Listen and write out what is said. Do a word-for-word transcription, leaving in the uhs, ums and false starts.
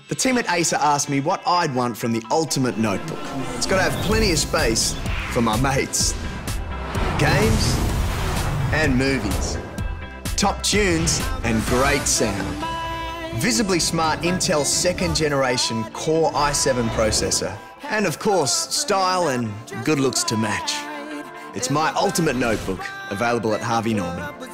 The team at ACER asked me what I'd want from the ultimate notebook. It's got to have plenty of space for my mates. Games and movies. Top tunes and great sound. Visibly smart Intel second generation Core i seven processor. And of course, style and good looks to match. It's my ultimate notebook, available at Harvey Norman.